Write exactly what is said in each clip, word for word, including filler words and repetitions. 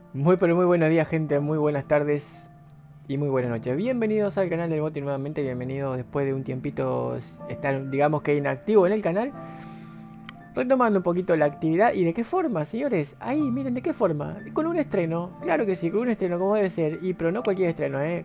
Muy pero muy buenos días, gente, muy buenas tardes y muy buenas noches. Bienvenidos al canal del Boti nuevamente, bienvenidos después de un tiempito estar, digamos que inactivo en el canal. Retomando un poquito la actividad. ¿Y de qué forma, señores? Ahí, miren, ¿de qué forma? Con un estreno, claro que sí, con un estreno como debe ser. Y pero no cualquier estreno, ¿eh?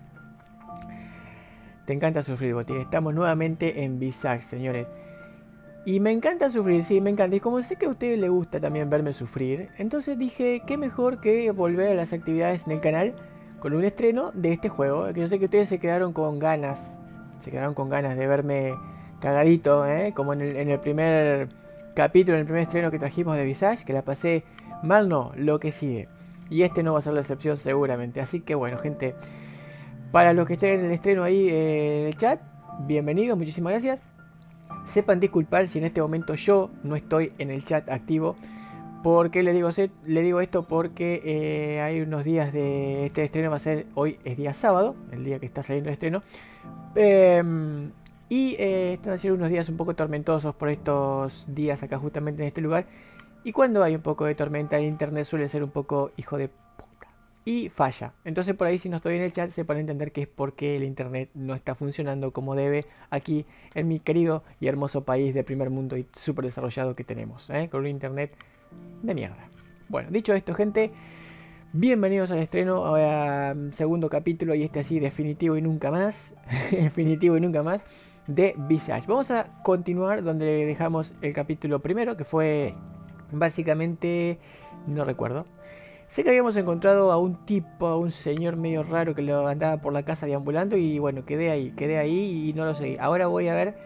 Te encanta sufrir, Boti. Estamos nuevamente en Visage, señores. Y me encanta sufrir, sí, me encanta. Y como sé que a ustedes les gusta también verme sufrir, entonces dije, qué mejor que volver a las actividades en el canal con un estreno de este juego. Que yo sé que ustedes se quedaron con ganas, se quedaron con ganas de verme cagadito, ¿eh? Como en el, en el primer capítulo, en el primer estreno que trajimos de Visage, que la pasé mal, no, lo que sigue. Y este no va a ser la excepción seguramente. Así que bueno, gente, para los que estén en el estreno ahí eh, en el chat, bienvenidos, muchísimas gracias. Sepan disculpar si en este momento yo no estoy en el chat activo. ¿Por qué le digo, le digo esto? Porque eh, hay unos días de este estreno, va a ser, hoy es día sábado, el día que está saliendo el estreno. Eh, y eh, están haciendo unos días un poco tormentosos por estos días acá justamente en este lugar. Y cuando hay un poco de tormenta en internet suele ser un poco hijo de puta. Y falla. Entonces por ahí si no estoy en el chat se puede entender que es porque el internet no está funcionando como debe aquí en mi querido y hermoso país de primer mundo y súper desarrollado que tenemos, ¿eh? Con un internet de mierda. Bueno, dicho esto, gente, bienvenidos al estreno, ahora segundo capítulo y este así definitivo y nunca más, definitivo y nunca más, de Visage. Vamos a continuar donde dejamos el capítulo primero, que fue básicamente, no recuerdo. Sé que habíamos encontrado a un tipo, a un señor medio raro que lo andaba por la casa deambulando y bueno, quedé ahí, quedé ahí y no lo seguí. Ahora voy a ver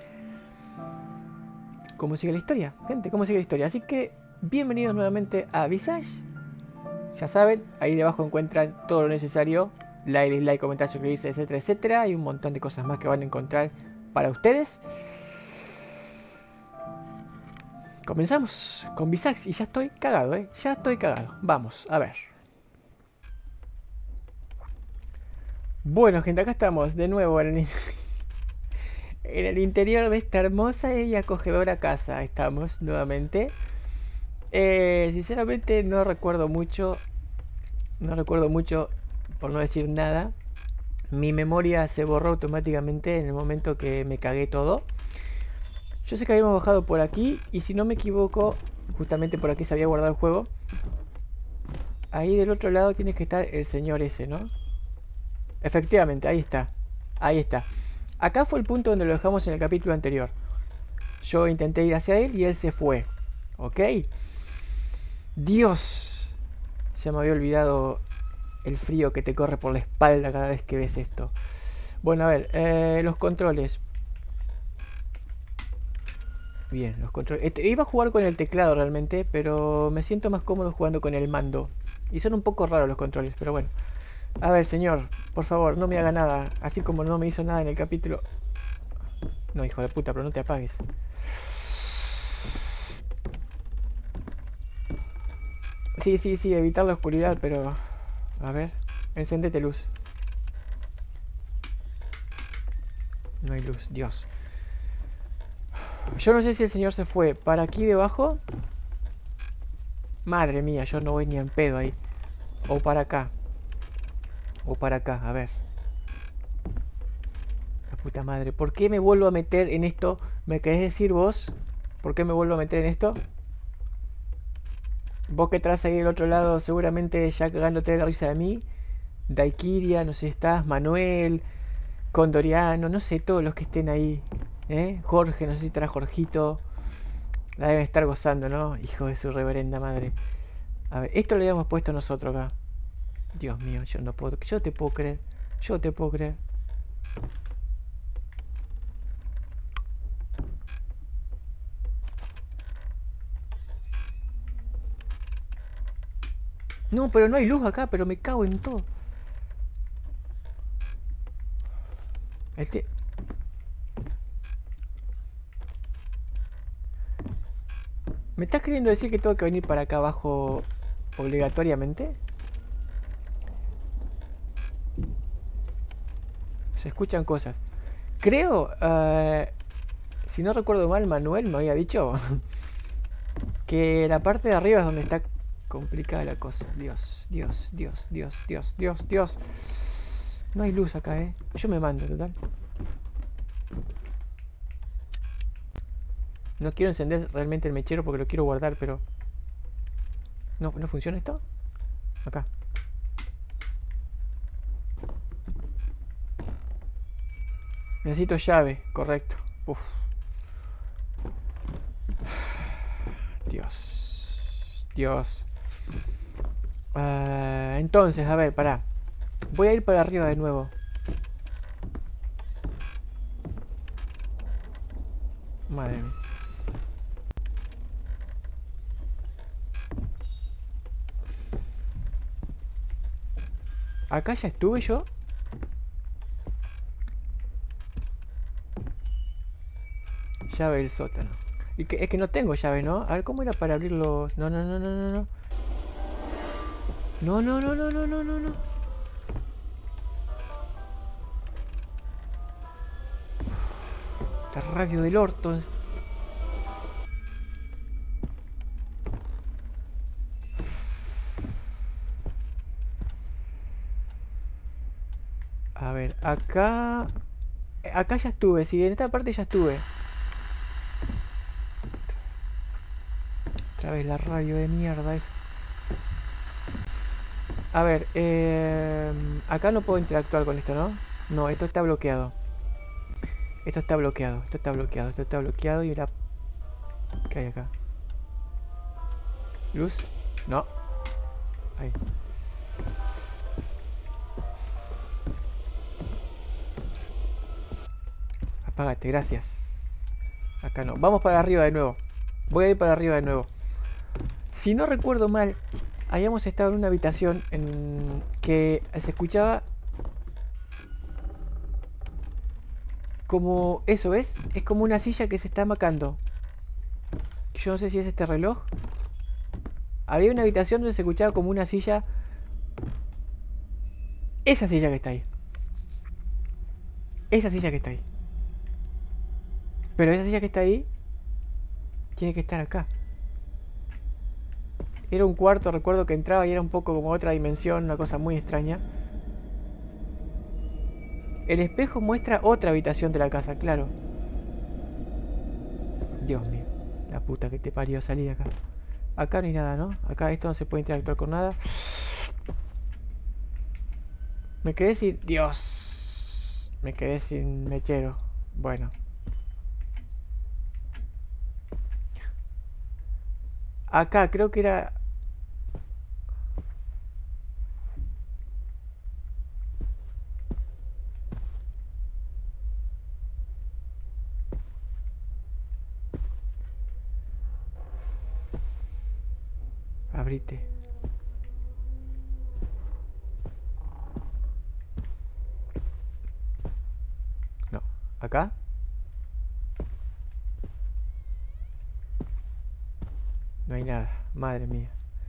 cómo sigue la historia, gente, cómo sigue la historia. Así que bienvenidos nuevamente a Visage. Ya saben, ahí debajo encuentran todo lo necesario. Like, dislike, comentar, suscribirse, etcétera, etcétera. Hay un montón de cosas más que van a encontrar para ustedes. Comenzamos con Visage y ya estoy cagado, ¿eh? Ya estoy cagado. Vamos, a ver. Bueno, gente, acá estamos de nuevo en el, en el interior de esta hermosa y acogedora casa. Estamos nuevamente. Eh, sinceramente no recuerdo mucho. No recuerdo mucho, por no decir nada. Mi memoria se borró automáticamente en el momento que me cagué todo. Yo sé que habíamos bajado por aquí y si no me equivoco, justamente por aquí se había guardado el juego. Ahí del otro lado tiene que estar el señor ese, ¿no? Efectivamente, ahí está. Ahí está. Acá fue el punto donde lo dejamos en el capítulo anterior. Yo intenté ir hacia él y él se fue. ¿Ok? Dios. Se me había olvidado el frío que te corre por la espalda cada vez que ves esto. Bueno, a ver, eh, los controles. Bien, los controles. Este, iba a jugar con el teclado realmente, pero me siento más cómodo jugando con el mando. Y son un poco raros los controles, pero bueno. A ver, señor, por favor, no me haga nada. Así como no me hizo nada en el capítulo. No, hijo de puta, pero no te apagues. Sí, sí, sí, evitar la oscuridad, pero... A ver, encendete luz. No hay luz, Dios. Yo no sé si el señor se fue para aquí debajo. Madre mía, yo no voy ni en pedo ahí. O para acá. O para acá, a ver. La puta madre, ¿por qué me vuelvo a meter en esto? ¿Me querés decir vos? ¿Por qué me vuelvo a meter en esto? Vos que traes ahí del otro lado, seguramente ya cagándote de la risa de mí. Daikiria, no sé si estás, Manuel, Condoriano, no sé, todos los que estén ahí. ¿Eh? Jorge, no sé si estará Jorgito. La deben estar gozando, ¿no? Hijo de su reverenda madre. A ver, esto lo habíamos puesto nosotros acá. Dios mío, yo no puedo. Yo te puedo creer. Yo te puedo creer. No, pero no hay luz acá, pero me cago en todo. Este... ¿Me estás queriendo decir que tengo que venir para acá abajo obligatoriamente? Se escuchan cosas. Creo, uh, si no recuerdo mal, Manuel me había dicho que la parte de arriba es donde está complicada la cosa. Dios, Dios, Dios, Dios, Dios, Dios, Dios. No hay luz acá, eh. Yo me mando, total. No quiero encender realmente el mechero porque lo quiero guardar, pero... ¿No, no funciona esto? Acá. Necesito llave, correcto. Uf. Dios. Dios. Uh, entonces, a ver, pará. Voy a ir para arriba de nuevo. Madre mía. Acá ya estuve yo. Llave del sótano. Y que, es que no tengo llave, ¿no? A ver, ¿cómo era para abrir los...? No, no, no, no, no, no. No, no, no, no, no, no, no, no. Esta radio del orto. A ver, acá... Acá ya estuve, sí, en esta parte ya estuve. Otra vez la radio de mierda esa. A ver, eh, acá no puedo interactuar con esto, ¿no? No, esto está bloqueado. Esto está bloqueado, esto está bloqueado, esto está bloqueado y ahora... ¿Qué hay acá? ¿Luz? No. Ahí. Apágate, gracias. Acá no. Vamos para arriba de nuevo. Voy a ir para arriba de nuevo. Si no recuerdo mal, habíamos estado en una habitación en que se escuchaba como... Eso, ¿ves? Es como una silla que se está macando. Yo no sé si es este reloj. Había una habitación donde se escuchaba como una silla. Esa silla que está ahí. Esa silla que está ahí. Pero esa silla que está ahí tiene que estar acá. Era un cuarto, recuerdo que entraba y era un poco como otra dimensión, una cosa muy extraña. El espejo muestra otra habitación de la casa, claro. Dios mío, la puta que te parió, salí de acá. Acá no hay nada, ¿no? Acá esto no se puede interactuar con nada. Me quedé sin... Dios. Me quedé sin mechero. Bueno. Acá creo que era... Abrite. No. ¿Acá? No hay nada. Madre mía.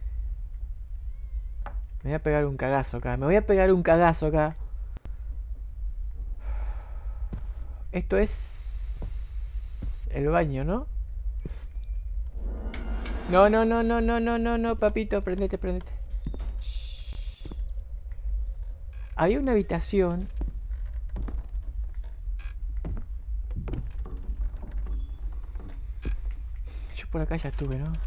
Me voy a pegar un cagazo acá. Me voy a pegar un cagazo acá. Esto es... el baño, ¿no? No, no, no, no, no, no, no, no, papito, prendete, prendete. Shh. Había una habitación. Yo por acá ya estuve, ¿no?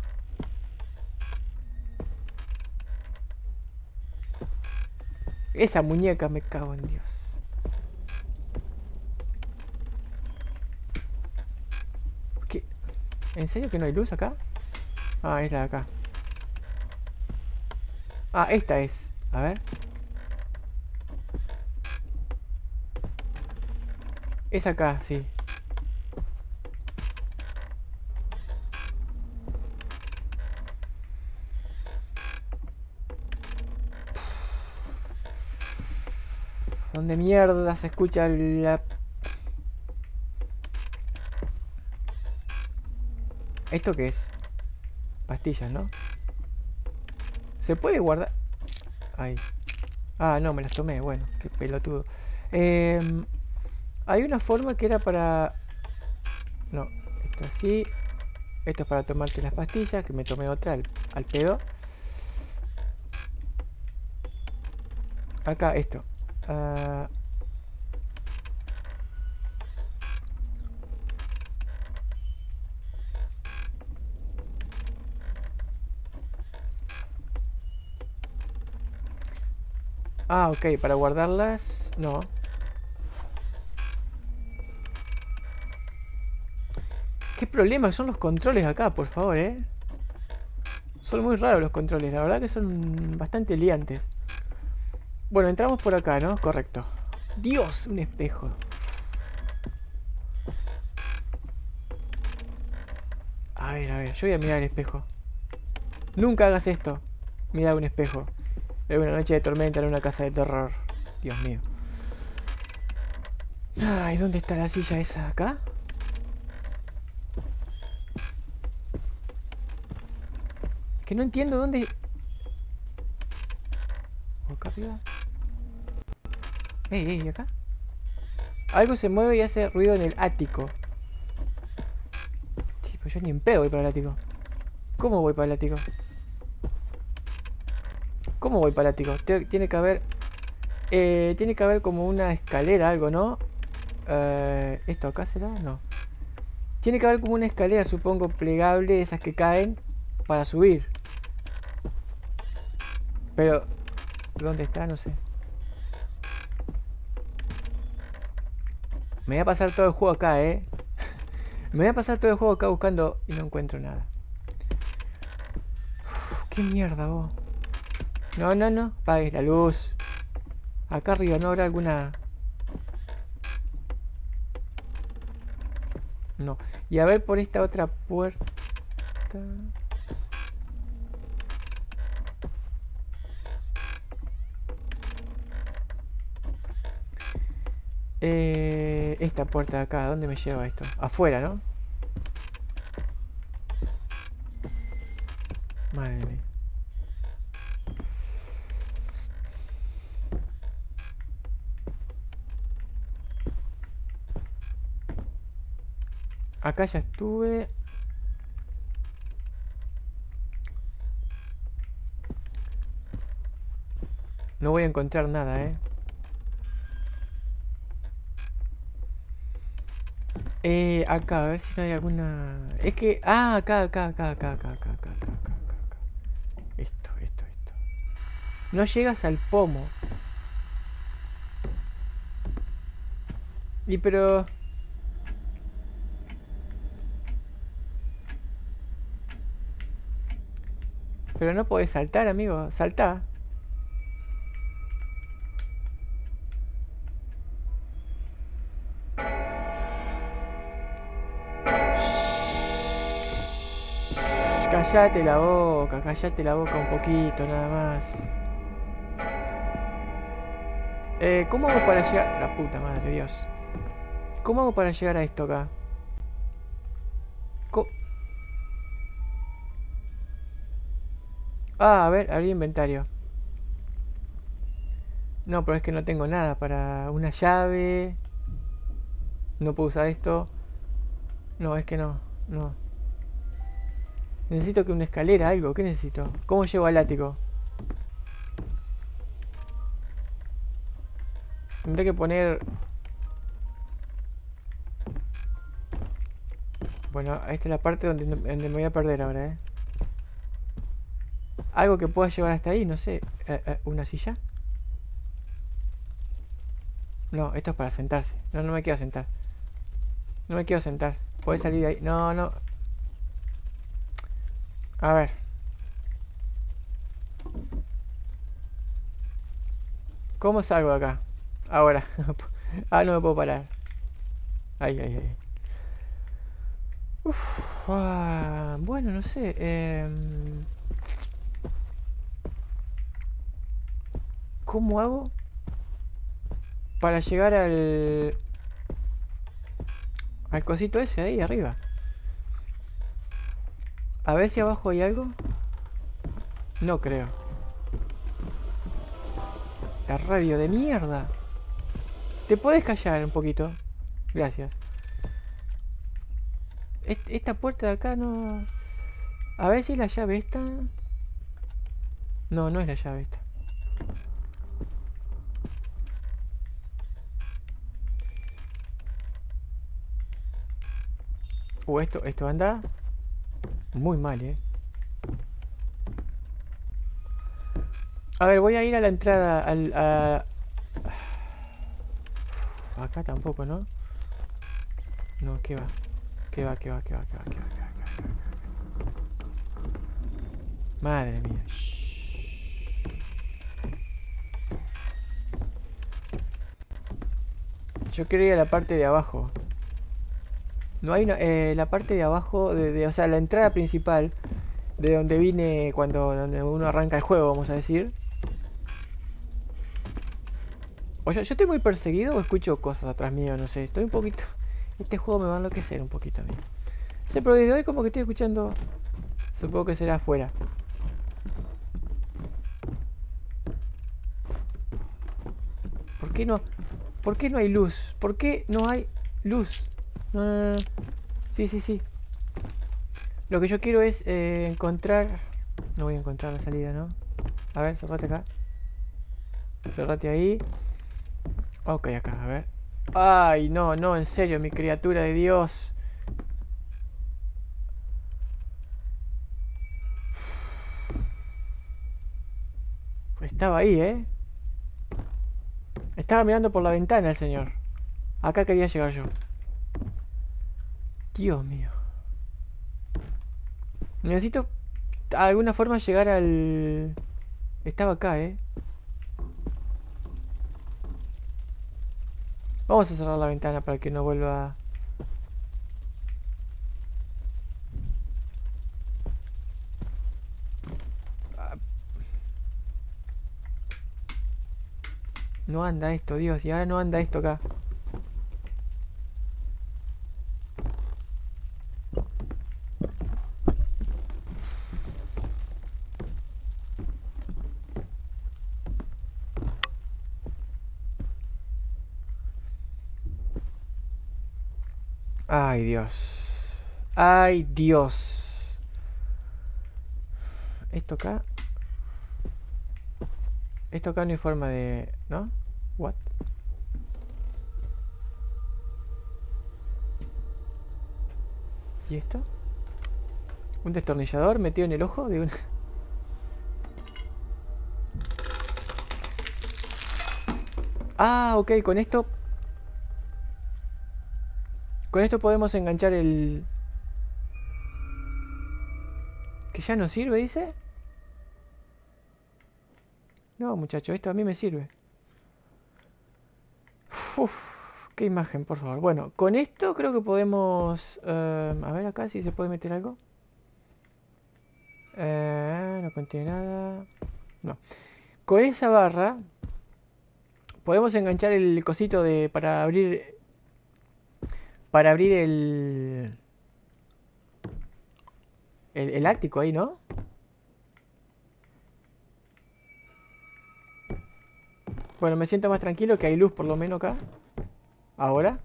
Esa muñeca, me cago en Dios. ¿Qué? ¿En serio que no hay luz acá? Ah, es la de acá. Ah, esta es. A ver. Es acá, sí. ¿Dónde mierda se escucha la... ¿Esto qué es? Pastillas, ¿no? ¿Se puede guardar? Ahí. Ah, no, me las tomé. Bueno, qué pelotudo. Eh, hay una forma que era para... No, esto así. Esto es para tomarte las pastillas, que me tomé otra al, al pedo. Acá, esto. Uh... Ah, ok, para guardarlas... No. ¿Qué problema son los controles acá, por favor, eh? Son muy raros los controles, la verdad que son bastante liantes. Bueno, entramos por acá, ¿no? Correcto. Dios, un espejo. A ver, a ver, yo voy a mirar el espejo. Nunca hagas esto. Mira un espejo. Es una noche de tormenta en una casa de terror. Dios mío. Ay, ¿dónde está la silla esa? ¿Acá? Que no entiendo dónde... ¿Acá arriba? Ey, ey, acá. Algo se mueve y hace ruido en el ático. Sí, pues yo ni en pedo voy para el ático. ¿Cómo voy para el ático? ¿Cómo voy para el ático? Tiene que haber... Eh, tiene que haber como una escalera, algo, ¿no? Eh, ¿Esto acá será? No. Tiene que haber como una escalera, supongo, plegable, esas que caen, para subir. Pero... ¿dónde está? No sé. Me voy a pasar todo el juego acá, ¿eh? Me voy a pasar todo el juego acá buscando y no encuentro nada. Uf, ¿qué mierda, vos? No, no, no. Apagues la luz. Acá arriba no habrá alguna... No. Y a ver por esta otra puerta... Eh, esta puerta de acá, ¿dónde me lleva esto? Afuera, ¿no? Madre mía. Acá ya estuve. No voy a encontrar nada, ¿eh? Eh, acá, a ver si no hay alguna... Es que... Ah, acá, acá, acá, acá, acá, acá, acá, acá, acá, acá. Esto, esto, esto. No llegas al pomo. Y pero... Pero no podés saltar, amigo. Saltá. Cállate la boca, cállate la boca un poquito, nada más. Eh, ¿cómo hago para llegar...? La puta madre, Dios. ¿Cómo hago para llegar a esto acá? Co ah, a ver, abrí inventario. No, pero es que no tengo nada para una llave. No puedo usar esto. No, es que no, no. Necesito que una escalera, algo. ¿Qué necesito? ¿Cómo llego al ático? Tendré que poner... Bueno, esta es la parte donde, donde me voy a perder ahora, ¿eh? Algo que pueda llevar hasta ahí, no sé. Eh, eh, ¿Una silla? No, esto es para sentarse. No, no me quiero sentar. No me quiero sentar. Puedes salir de ahí. No, no. A ver. ¿Cómo salgo de acá? Ahora. Ah, no me puedo parar. Ay, ay, ay. Uf, ah, bueno, no sé. Eh, ¿Cómo hago para llegar al... al cosito ese ahí arriba? A ver si abajo hay algo. No creo. La radio de mierda. ¿Te puedes callar un poquito? Gracias. Esta puerta de acá no... A ver si la llave esta... No, no es la llave esta. Uh, esto, esto anda muy mal, eh. A ver, voy a ir a la entrada. Al, a... Acá tampoco, ¿no? No, ¿qué va? ¿Qué va, qué va, qué va, qué va, qué va, qué va, qué va, qué va? Madre mía. Yo quiero ir a la parte de abajo. No hay una, eh, la parte de abajo, de, de, o sea, la entrada principal, de donde vine cuando donde uno arranca el juego, vamos a decir. O yo, yo estoy muy perseguido o escucho cosas atrás mío, no sé. Estoy un poquito... Este juego me va a enloquecer un poquito a mí. Sí, pero desde hoy como que estoy escuchando... Supongo que será afuera. ¿Por qué no? ¿Por qué no hay luz? ¿Por qué no hay luz? No, no, no. Sí, sí, sí. Lo que yo quiero es eh, encontrar... No voy a encontrar la salida, ¿no? A ver, cerrate acá. Cerrate ahí. Ok, acá, a ver. Ay, no, no, en serio, mi criatura de Dios. Estaba ahí, ¿eh? Estaba mirando por la ventana el señor. Acá quería llegar yo. Dios mío. Necesito de alguna forma llegar al... Estaba acá, ¿eh? Vamos a cerrar la ventana para que no vuelva... No anda esto, Dios. Y ahora no anda esto acá. Ay, Dios. Ay, Dios. Esto acá... Esto acá no hay forma de... ¿No? What? ¿Y esto? ¿Un destornillador metido en el ojo de una...? Ah, ok, con esto... Con esto podemos enganchar el... ¿Que ya no sirve, dice? No, muchacho, esto a mí me sirve. Uf, qué imagen, por favor. Bueno, con esto creo que podemos... Uh, a ver acá si se puede meter algo. Uh, no contiene nada. No. Con esa barra podemos enganchar el cosito de... Para abrir... Para abrir el... El, el ático ahí, ¿no? Bueno, me siento más tranquilo que hay luz por lo menos acá. Ahora.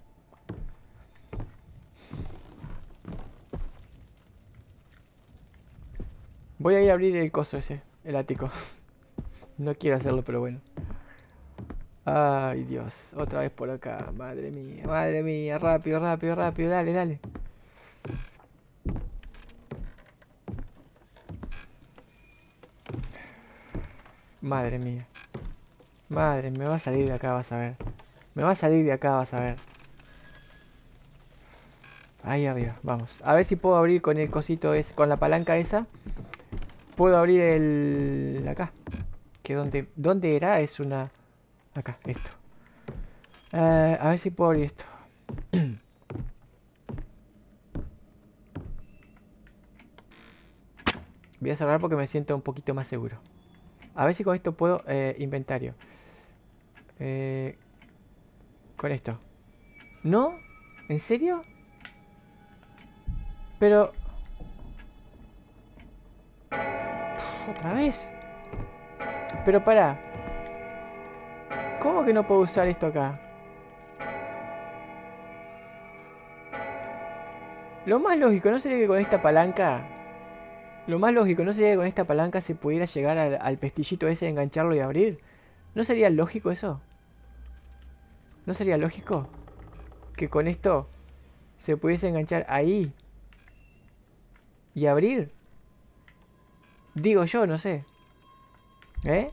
Voy a ir a abrir el coso ese, el ático. No quiero hacerlo, pero bueno. Ay, Dios. Otra vez por acá. Madre mía, madre mía. Rápido, rápido, rápido. Dale, dale. Madre mía. Madre, me va a salir de acá, vas a ver. Me va a salir de acá, vas a ver. Ahí arriba, vamos. A ver si puedo abrir con el cosito ese, con la palanca esa. Puedo abrir el... Acá. Que donde... ¿Dónde era? Es una... Acá, esto. Uh, a ver si puedo abrir esto. Voy a cerrar porque me siento un poquito más seguro. A ver si con esto puedo... Eh, inventario. Eh, con esto. ¿No? ¿En serio? Pero... ¿Otra vez? Pero para. ¿Cómo que no puedo usar esto acá? Lo más lógico, ¿no sería que con esta palanca... Lo más lógico, ¿no sería que con esta palanca se pudiera llegar al, al pestillito ese, engancharlo y abrir? ¿No sería lógico eso? ¿No sería lógico? Que con esto se pudiese enganchar ahí Y abrir. Digo yo, no sé. ¿Eh?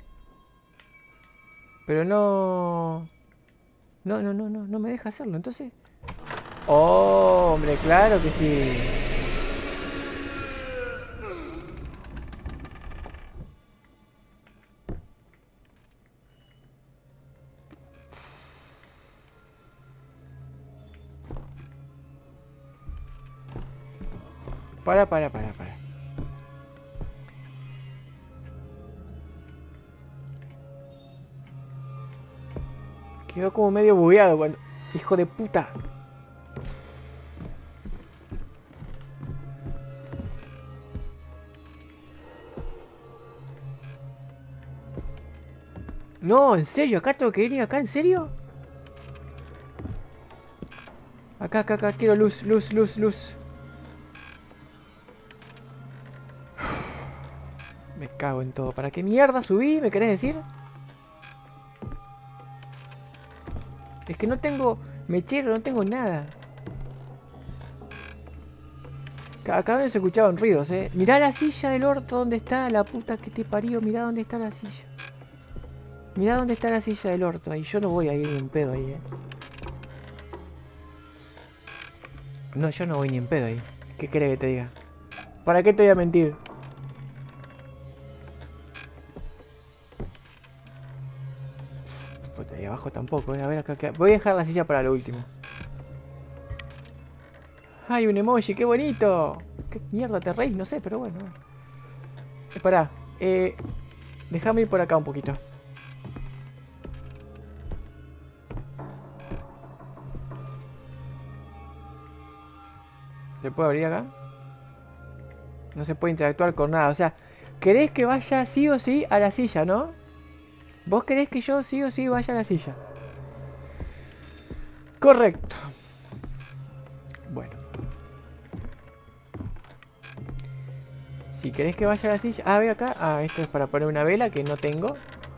Pero no... No, no, no, no, no me deja hacerlo, entonces... Oh, hombre, claro que sí. Para, para, para, para. Quedó como medio bugueado cuando... Hijo de puta. No, en serio, acá tengo que venir acá, ¿en serio? Acá, acá, acá, quiero luz, luz, luz, luz. Me cago en todo. ¿Para qué mierda subí? ¿Me querés decir? Es que no tengo mechero, no tengo nada. Acá donde se escuchaban ruidos, eh. Mirá la silla del orto, ¿dónde está? La puta que te parió, mirá dónde está la silla. Mirá dónde está la silla del orto. Ahí yo no voy a ir ni en pedo ahí, eh. No, yo no voy ni en pedo ahí. ¿Qué querés que te diga? ¿Para qué te voy a mentir? Pues ahí abajo tampoco, eh. A ver acá, acá. Voy a dejar la silla para lo último. ¡Ay, un emoji! ¡Qué bonito! ¿Qué mierda te reís? No sé, pero bueno. Esperá. Eh, déjame ir por acá un poquito. ¿Se puede abrir acá? No se puede interactuar con nada. O sea, querés que vaya sí o sí a la silla, ¿no? Vos querés que yo sí o sí vaya a la silla. Correcto. Bueno. Si querés que vaya a la silla... Ah, ve acá. Ah, esto es para poner una vela que no tengo.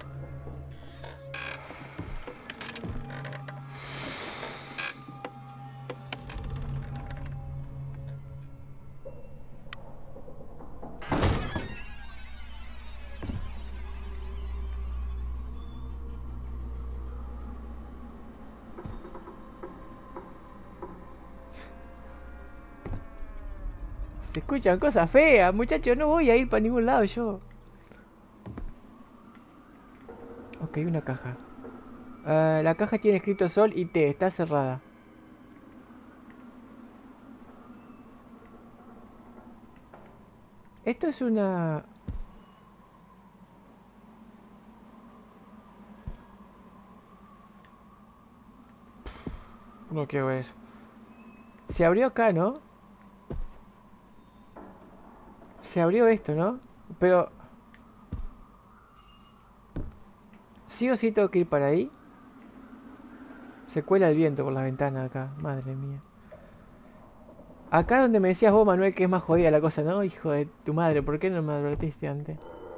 Se escuchan cosas feas, muchachos. No voy a ir para ningún lado yo. Ok, una caja. Uh, la caja tiene escrito Sol y T. Está cerrada. Esto es una... No quiero eso. Se abrió acá, ¿no? Se abrió esto, ¿no? Pero... ¿Sí o sí tengo que ir para ahí? Se cuela el viento por la ventana acá. Madre mía. Acá donde me decías vos, Manuel, que es más jodida la cosa, ¿no? Hijo de tu madre, ¿por qué no me advertiste antes?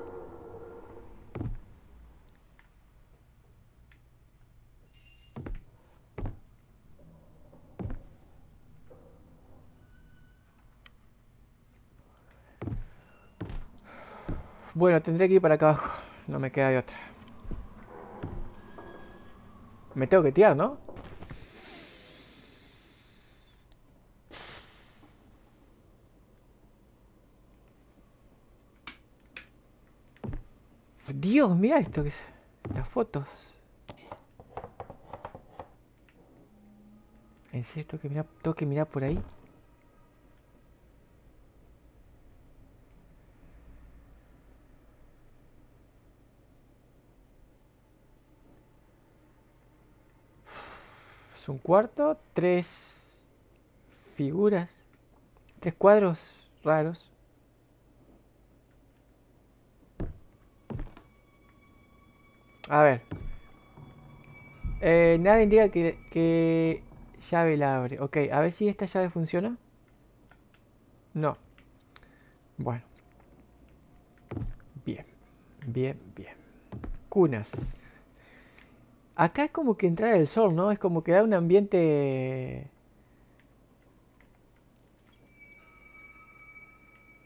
Bueno, tendré que ir para acá abajo. No me queda de otra. Me tengo que tirar, ¿no? Dios, mira esto que es. Las fotos. ¿En serio tengo que mirar, tengo que mirar por ahí? Es un cuarto, tres figuras, tres cuadros raros. A ver. Eh, nada indica que, que llave la abre. Ok, a ver si esta llave funciona. No. Bueno. Bien. Bien, bien. Cunas. Acá es como que entrar el sol, ¿no? Es como que da un ambiente...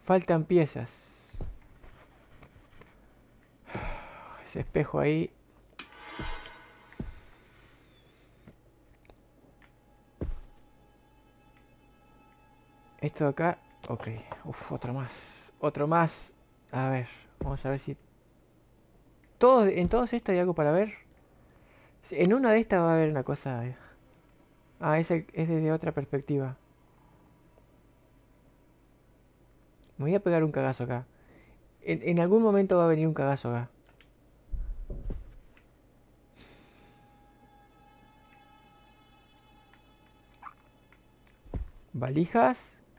Faltan piezas. Ese espejo ahí. Esto de acá. Ok. Uf, otro más. Otro más. A ver. Vamos a ver si... Todo, en todos estos hay algo para ver. En una de estas va a haber una cosa... Ah, es, el, es desde otra perspectiva. Me voy a pegar un cagazo acá. En, en algún momento va a venir un cagazo acá. Valijas.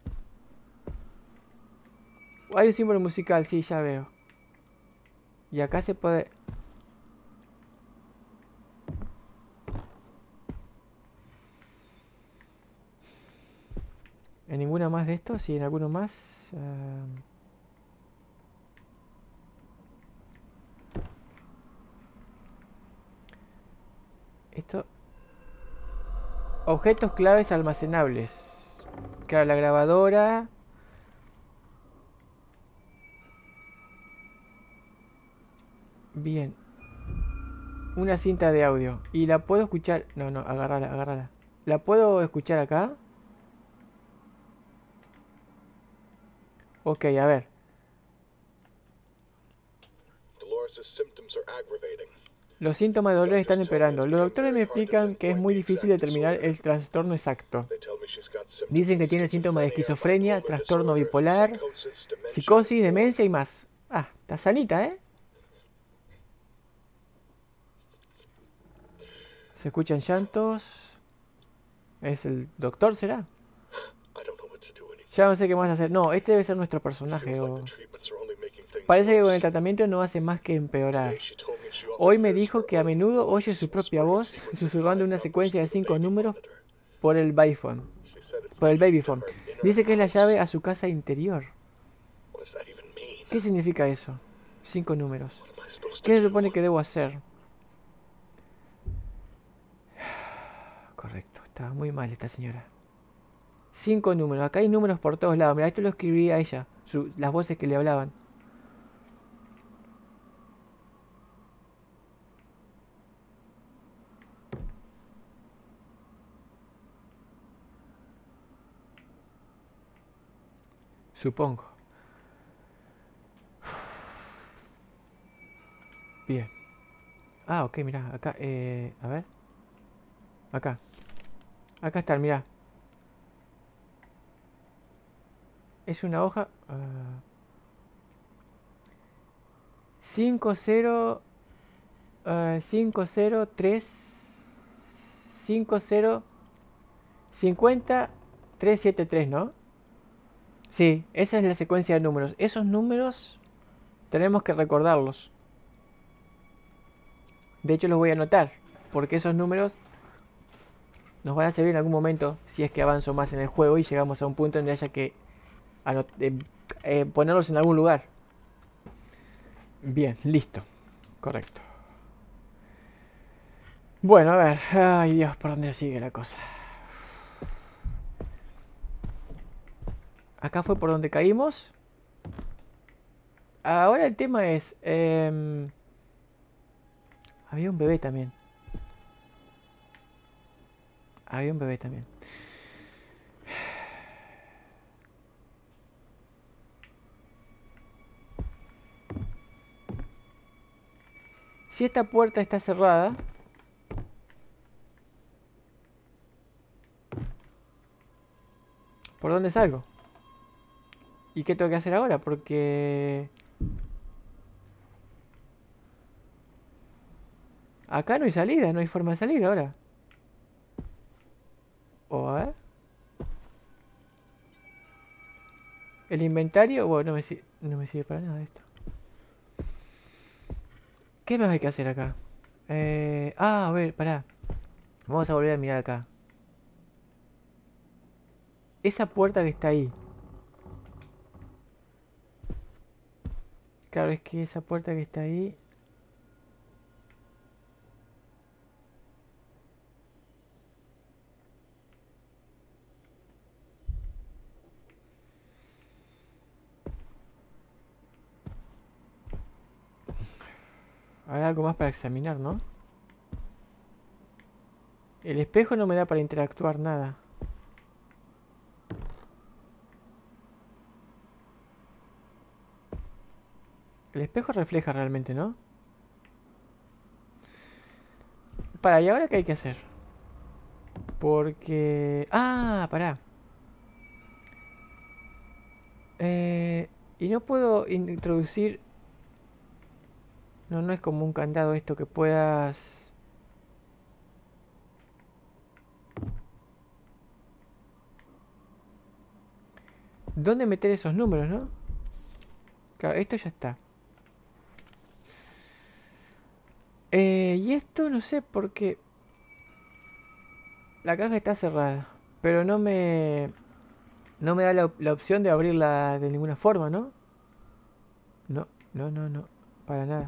Hay un símbolo musical, sí, ya veo. Y acá se puede... ¿En ninguna más de estos? Sí, en alguno más. Uh... Esto... Objetos claves almacenables. Claro, la grabadora. Bien. Una cinta de audio. Y la puedo escuchar... No, no, agárrala, agárrala. ¿La puedo escuchar acá? Ok, a ver. Los síntomas de dolor están empeorando. Los doctores me explican que es muy difícil determinar el trastorno exacto. Dicen que tiene síntomas de esquizofrenia, trastorno bipolar, psicosis, demencia y más. Ah, está sanita, ¿eh? Se escuchan llantos. ¿Es el doctor, será? Ya no sé qué más hacer. No, este debe ser nuestro personaje. O... Parece que con el tratamiento no hace más que empeorar. Hoy me dijo que a menudo oye su propia voz susurrando una secuencia de cinco números por el babyphone. Por el babyphone. Dice que es la llave a su casa interior. ¿Qué significa eso? Cinco números. ¿Qué se supone que debo hacer? Correcto, estaba muy mal esta señora. Cinco números. Acá hay números por todos lados. Mira, esto lo escribí a ella. Su, las voces que le hablaban. Supongo. Bien. Ah, ok, mira. Acá, eh, a ver. Acá. Acá está, mira. Es una hoja... Uh, cinco cero... Uh, cinco cero tres... cinco cero... cincuenta... trescientos setenta y tres, ¿no? Sí, esa es la secuencia de números. Esos números... tenemos que recordarlos. De hecho los voy a anotar. Porque esos números... nos van a servir en algún momento. Si es que avanzo más en el juego y llegamos a un punto donde haya que... Eh, eh, ponerlos en algún lugar. Bien, listo. Correcto. Bueno, a ver. Ay, Dios, ¿por dónde sigue la cosa? Acá fue por donde caímos. Ahora el tema es... Eh, había un bebé también. Había un bebé también. Si esta puerta está cerrada... ¿por dónde salgo? ¿Y qué tengo que hacer ahora? Porque... acá no hay salida, no hay forma de salir ahora. O a ver. El inventario... bueno, no me, sirve, no me sirve para nada esto. ¿Qué más hay que hacer acá? Eh, ah, a ver, pará. Vamos a volver a mirar acá. Esa puerta que está ahí. Claro, es que esa puerta que está ahí... Habrá algo más para examinar, ¿no? El espejo no me da para interactuar nada. El espejo refleja realmente, ¿no? Para, ¿y ahora qué hay que hacer? Porque... Ah, pará. Eh, y no puedo introducir... No, no es como un candado esto que puedas... ¿Dónde meter esos números, no? Claro, esto ya está. Eh, y esto no sé por qué... La caja está cerrada. Pero no me... No me da la, op- la opción de abrirla de ninguna forma, ¿no? No, no, no, no. Para nada.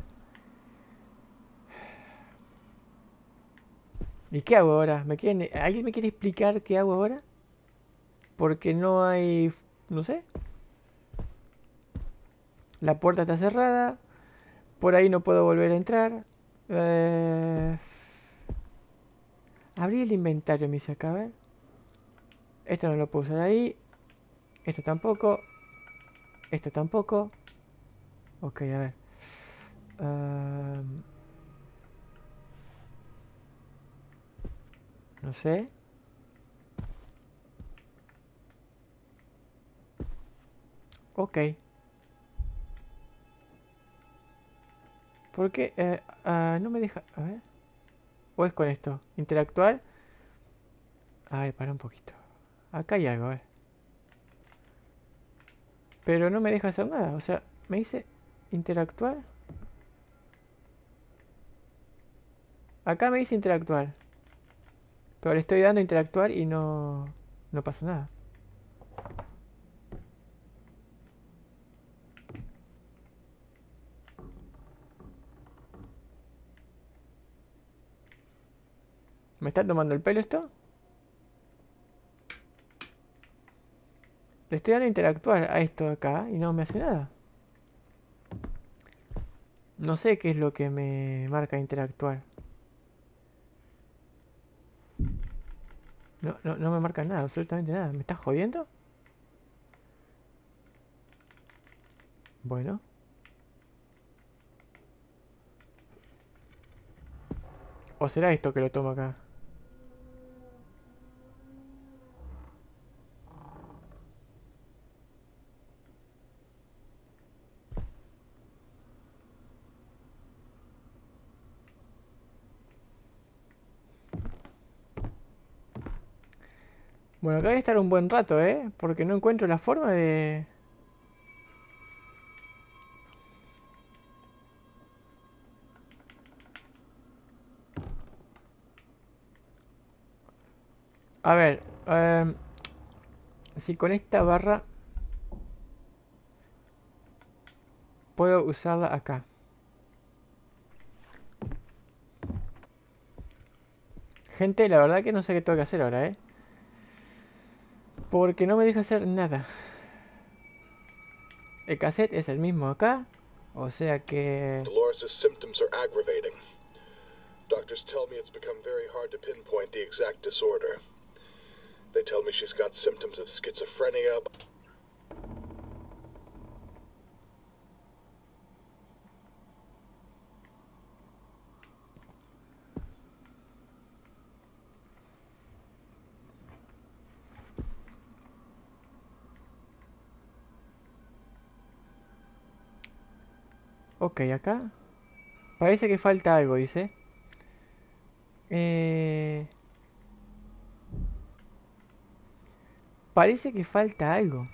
¿Y qué hago ahora? ¿Me quieren, ¿Alguien me quiere explicar qué hago ahora? Porque no hay... No sé. La puerta está cerrada. Por ahí no puedo volver a entrar. Eh... Abrí el inventario, me dice acá, a ver. Esto no lo puedo usar ahí. Esto tampoco. Esto tampoco. Ok, a ver. Um, no sé. Ok. ¿Por qué? Eh, ah, no me deja... A ver. ¿O es con esto? ¿Interactuar? A ver, para un poquito. Acá hay algo, a ver. Pero no me deja hacer nada. O sea, me dice interactuar. Acá me dice interactuar. Pero le estoy dando a interactuar y no... No pasa nada. ¿Me está tomando el pelo esto? Le estoy dando a interactuar a esto acá y no me hace nada. No sé qué es lo que me marca interactuar. No, no, no me marca nada, absolutamente nada. ¿Me estás jodiendo? Bueno. ¿O será esto que lo tomo acá? Bueno, acá voy a estar un buen rato, ¿eh? Porque no encuentro la forma de... A ver, em, si con esta barra puedo usarla acá. Gente, la verdad que no sé qué tengo que hacer ahora, ¿eh? Porque no me deja hacer nada. El cassette es el mismo acá. O sea que... Dolores' symptoms are aggravating. Doctors tell me it's become very hard to pinpoint the exact disorder. They tell me she's got symptoms of schizophrenia. Ok, acá. Parece que falta algo, dice. Eh... Parece que falta algo.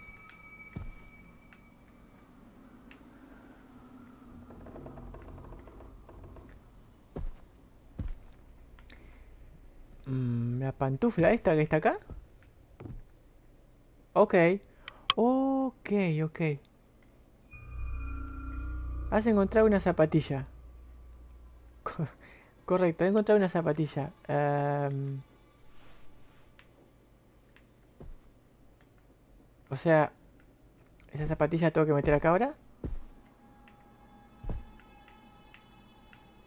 Mm, la pantufla esta que está acá. Ok. Ok, ok. Has encontrado una zapatilla. Co- Correcto, he encontrado una zapatilla. Em, o sea, esa zapatilla tengo que meter acá ahora.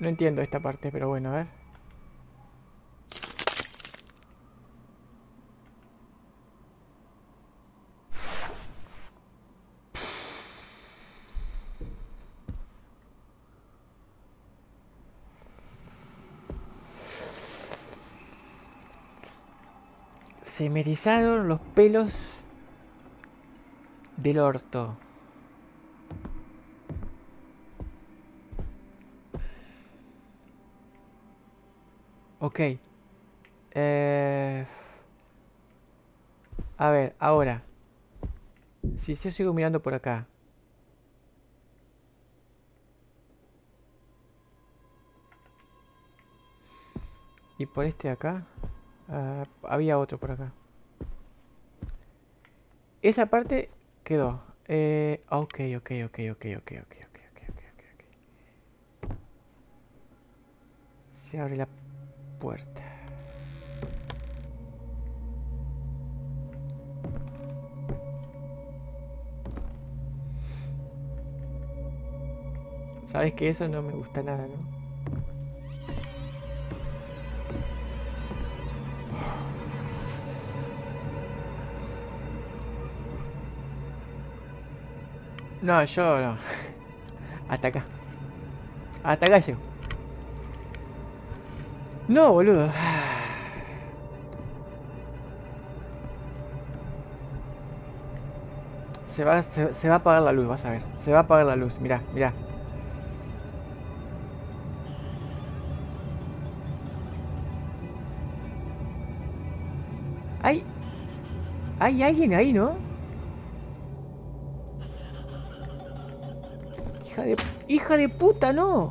No entiendo esta parte, pero bueno, a ver. Se me erizaron los pelos del orto. Ok. Eh... A ver, ahora. Si yo sigo mirando por acá. Y por este de acá. Uh, había otro por acá. Esa parte quedó. Eh, ok, ok, ok, ok, ok, ok, ok, ok, ok, ok. Se abre la puerta. Sabes que eso no me gusta nada, ¿no? No, yo no. Hasta acá. Hasta acá llego. No, boludo. Se va, se, se va a apagar la luz, vas a ver. Se va a apagar la luz, mirá, mirá. Hay... Hay alguien ahí, ¿no? Hija de... Hija de puta, no.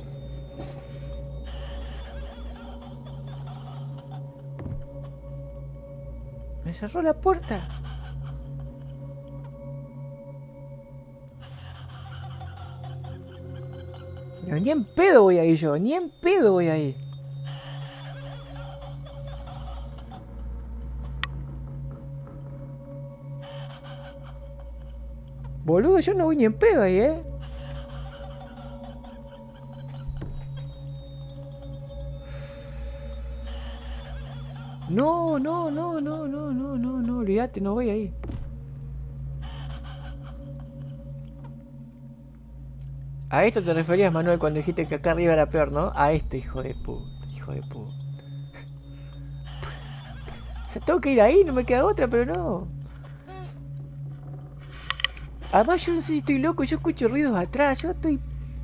Me cerró la puerta. No, ni en pedo voy ahí yo, ni en pedo voy ahí. Boludo, yo no voy ni en pedo ahí, eh. No, no, no, no, no, no, no, no, olvídate, no voy ahí. A esto te referías, Manuel, cuando dijiste que acá arriba era peor, ¿no? A esto, hijo de puta, hijo de puta. O sea, tengo que ir ahí, no me queda otra, pero no. Además, yo no sé si estoy loco, yo escucho ruidos atrás, yo estoy...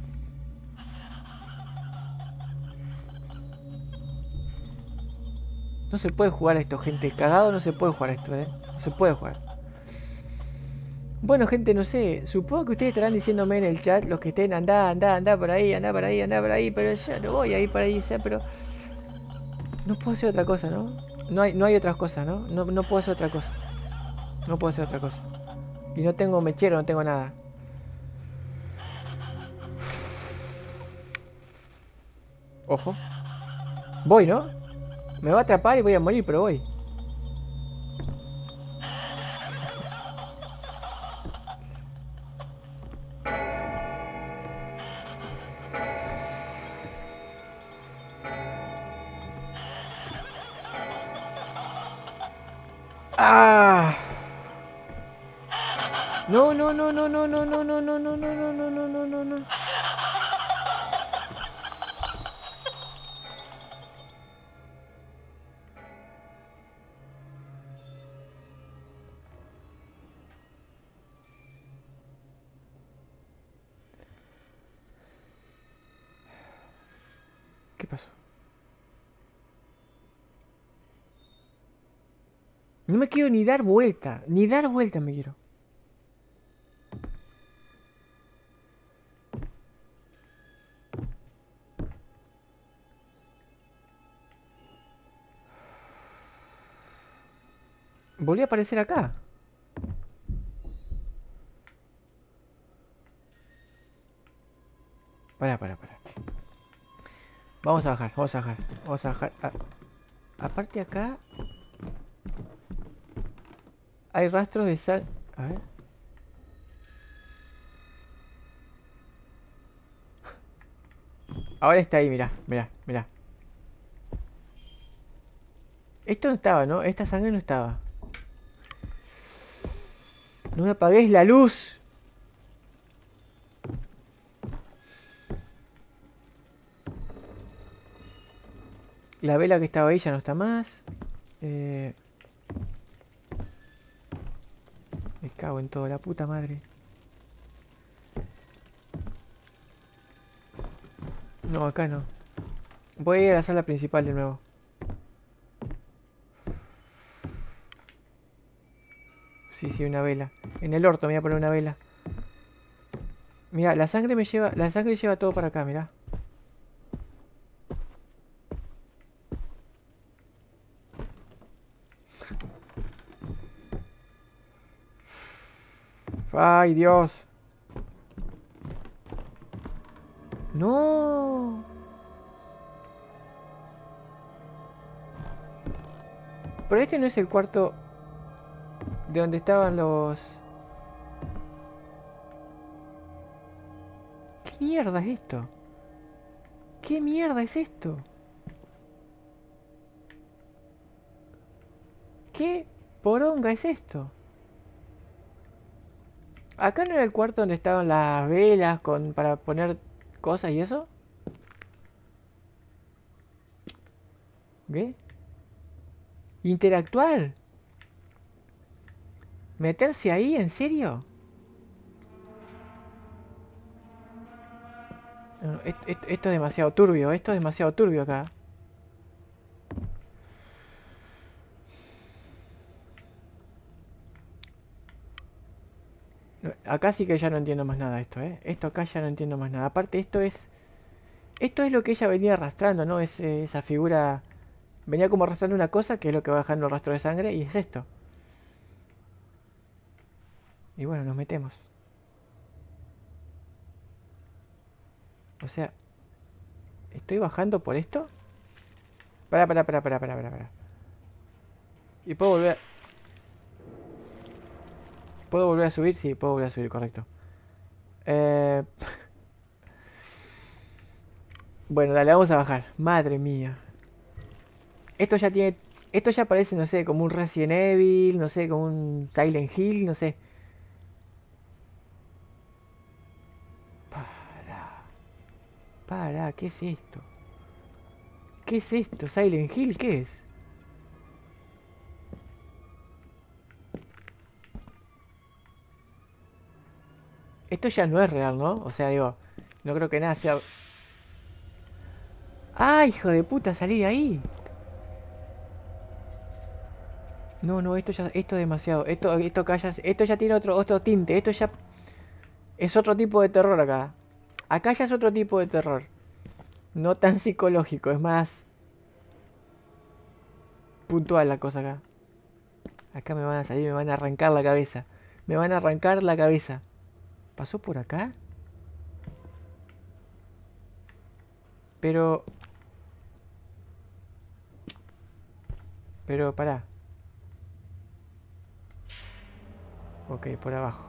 No se puede jugar a esto, gente. Cagado no se puede jugar a esto, eh. No se puede jugar. Bueno, gente, no sé. Supongo que ustedes estarán diciéndome en el chat, los que estén, andá, andá, andá por ahí, andá por ahí, andá por ahí, pero yo no voy a ir para ahí, o sea, pero... No puedo hacer otra cosa, ¿no? No hay, no hay otras cosas, ¿no? ¿no? No puedo hacer otra cosa. No puedo hacer otra cosa. Y no tengo mechero, no tengo nada. Ojo. Voy, ¿no? Me va a atrapar y voy a morir, pero voy. ¡Ah! No, no, no, no, no, no, no, no, no, no, no, no, no, no, no, no, no. ¿Qué pasó? No me quiero ni dar vuelta, ni dar vuelta me quiero. Volví a aparecer acá. Pará, pará, pará. Vamos a bajar, vamos a bajar, vamos a bajar. A... Aparte acá... Hay rastros de sal... A ver. Ahora está ahí, mirá, mirá, mirá. Esto no estaba, ¿no? Esta sangre no estaba. No me apaguéis la luz. La vela que estaba ahí ya no está más. Eh... Me cago en todo, la puta madre. No, acá no. Voy a ir a la sala principal de nuevo. Sí, sí, una vela. En el orto me voy a poner una vela. Mira, la sangre me lleva... La sangre lleva todo para acá, mira. Ay, Dios. No. Pero este no es el cuarto de donde estaban los... ¿Qué mierda es esto? ¿Qué mierda es esto? ¿Qué poronga es esto? ¿Acá no era el cuarto donde estaban las velas con para poner cosas y eso? ¿Qué? ¿Interactuar? ¿Meterse ahí? ¿En serio? No, esto, esto, esto es demasiado turbio. Esto es demasiado turbio acá. Acá sí que ya no entiendo más nada esto, ¿eh? Esto acá ya no entiendo más nada. Aparte esto es... Esto es lo que ella venía arrastrando, ¿no? Es, eh, esa figura... Venía como arrastrando una cosa que es lo que va dejando el rastro de sangre y es esto. Y bueno, nos metemos. O sea... ¿Estoy bajando por esto? Pará, pará, pará, pará, pará, pará, pará. ¿Y puedo volver? ¿Puedo volver a subir? Sí, puedo volver a subir, correcto. Eh... Bueno, dale, vamos a bajar. Madre mía. Esto ya tiene... Esto ya parece, no sé, como un Resident Evil, no sé, como un Silent Hill, no sé. Para. Para, ¿qué es esto? ¿Qué es esto? ¿Silent Hill? ¿Qué es? Esto ya no es real, ¿no? O sea, digo, no creo que nada sea... ¡Ah, hijo de puta! Salí de ahí. No, no, esto ya... Esto es demasiado. Esto, esto acá ya... Esto ya tiene otro, otro tinte. Esto ya... Es otro tipo de terror acá. Acá ya es otro tipo de terror. No tan psicológico, es más... puntual la cosa acá. Acá me van a salir, me van a arrancar la cabeza. Me van a arrancar la cabeza. ¿Pasó por acá? Pero... Pero, pará. Ok, por abajo.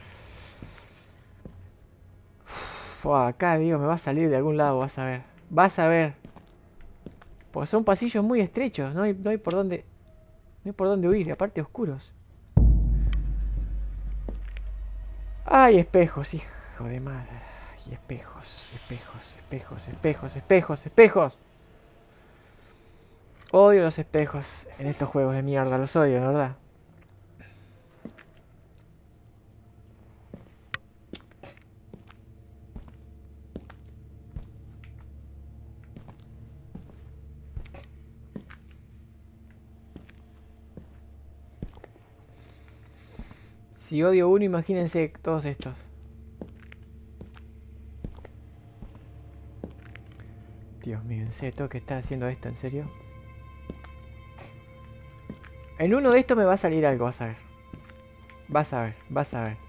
Uf, acá, digo, me va a salir de algún lado, vas a ver. Vas a ver. Porque son pasillos muy estrechos, no hay, no hay por dónde... No hay por dónde huir, y aparte oscuros. ¡Ay, espejos, hijo de madre! ¡Ay, espejos, espejos, espejos, espejos, espejos, espejos! Odio los espejos en estos juegos de mierda, los odio, de verdad. Si odio uno, imagínense todos estos. Dios mío, ¿en serio tengo que estar haciendo esto? ¿En serio? En uno de estos me va a salir algo, vas a ver. Vas a ver, vas a ver.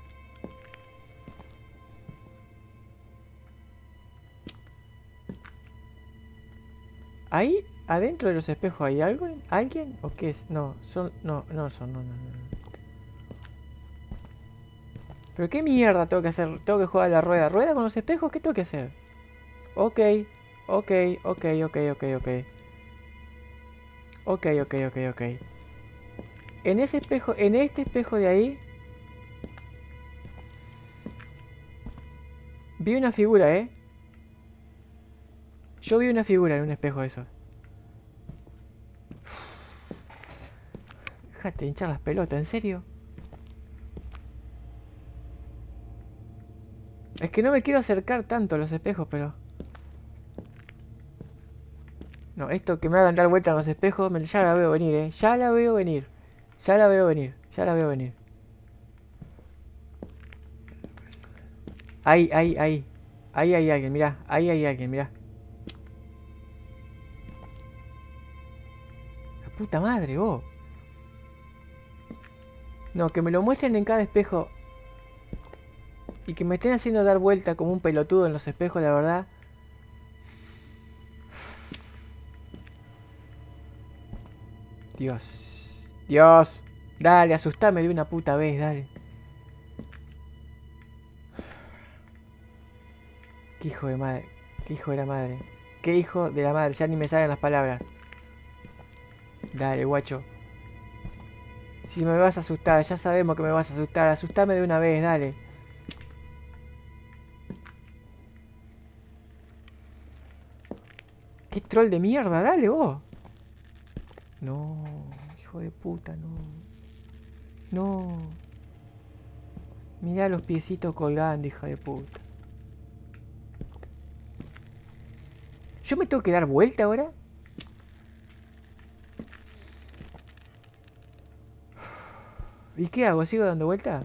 ¿Ahí adentro de los espejos hay algo? ¿Alguien? ¿O qué es? No, son... No, no son, no, no, no. ¿Pero qué mierda tengo que hacer? ¿Tengo que jugar a la rueda? ¿Rueda con los espejos? ¿Qué tengo que hacer? Ok. Ok, ok, ok, ok, ok. Ok, ok, ok, ok. En ese espejo, en este espejo de ahí, vi una figura, ¿eh? Yo vi una figura en un espejo de esos. Déjate hinchar las pelotas, ¿en serio? Es que no me quiero acercar tanto a los espejos, pero... No, esto que me hagan dar vuelta a los espejos, me, ya la veo venir, ¿eh? Ya la veo venir. Ya la veo venir, ya la veo venir. Ahí, ahí, ahí. Ahí hay alguien, mirá. Ahí hay alguien, mirá. La puta madre, vos. No, que me lo muestren en cada espejo. Y que me estén haciendo dar vuelta como un pelotudo en los espejos, la verdad. Dios. Dios. Dale, asustame de una puta vez, dale. Qué hijo de madre. Qué hijo de la madre. Qué hijo de la madre. Ya ni me salen las palabras. Dale, guacho. Si me vas a asustar, ya sabemos que me vas a asustar. Asustame de una vez, dale. Qué troll de mierda, dale vos. No, hijo de puta, no. No. Mirá los piecitos colgando, hija de puta. ¿Yo me tengo que dar vuelta ahora? ¿Y qué hago? ¿Sigo dando vuelta?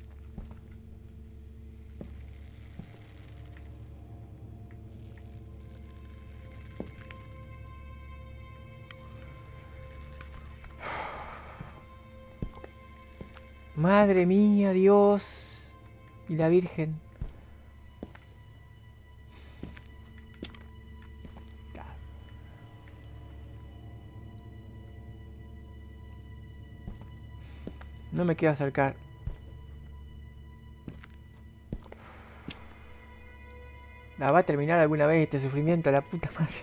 Madre mía, Dios y la Virgen. No me quiero acercar. ¿La va a terminar alguna vez este sufrimiento, la puta madre?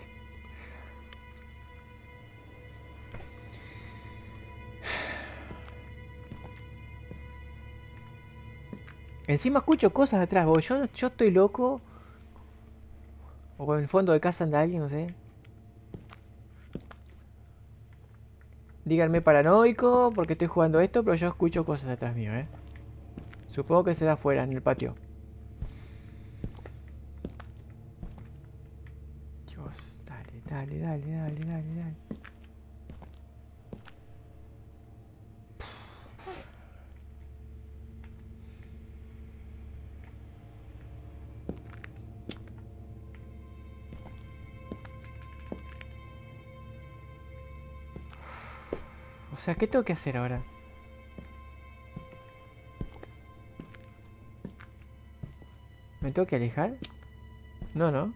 Encima escucho cosas atrás, vos. Yo, yo estoy loco. O en el fondo de casa anda alguien, no sé. Díganme paranoico porque estoy jugando esto, pero yo escucho cosas atrás mío, ¿eh? Supongo que será afuera, en el patio. Dios, dale, dale, dale, dale, dale, dale. O sea, ¿qué tengo que hacer ahora? ¿Me tengo que alejar? No, no.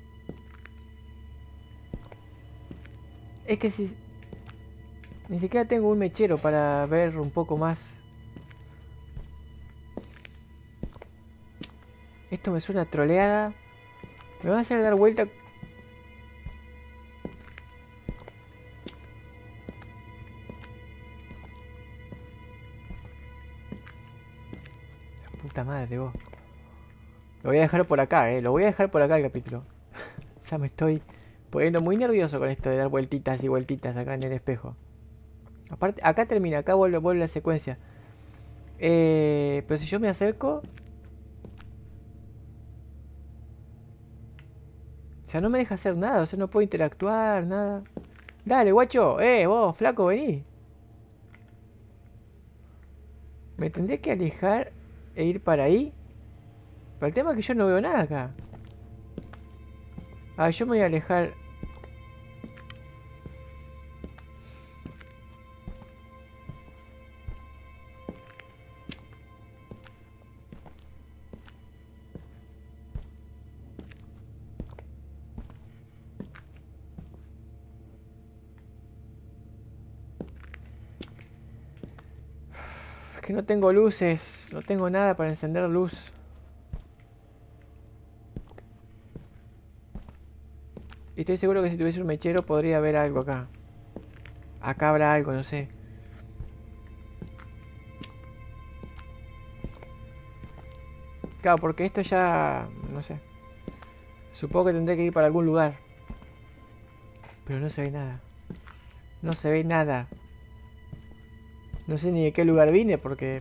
Es que si... Ni siquiera tengo un mechero para ver un poco más. Esto me suena a troleada. Me va a hacer dar vuelta. La puta madre, vos. Lo voy a dejar por acá, eh. Lo voy a dejar por acá el capítulo. Ya me estoy poniendo muy nervioso con esto de dar vueltitas y vueltitas acá en el espejo. Aparte, acá termina, acá vuelve, vuelve la secuencia. Eh, pero si yo me acerco... O sea, no me deja hacer nada, o sea, no puedo interactuar, nada. Dale, guacho, eh, vos, flaco, vení. Me tendré que alejar e ir para ahí. Pero el tema es que yo no veo nada acá. Ah, yo me voy a alejar. Es que no tengo luces, no tengo nada para encender luz. Y estoy seguro que si tuviese un mechero podría haber algo acá. Acá habrá algo, no sé. Claro, porque esto ya... no sé. Supongo que tendré que ir para algún lugar. Pero no se ve nada. No se ve nada. No sé ni de qué lugar vine porque...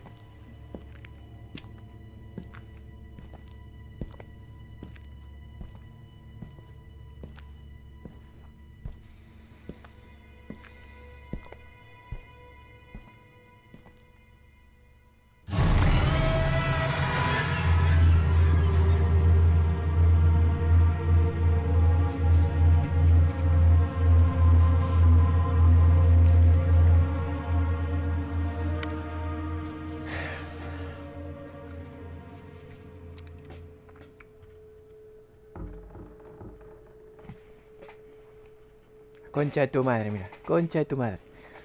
Concha de tu madre, mira. Concha de tu madre.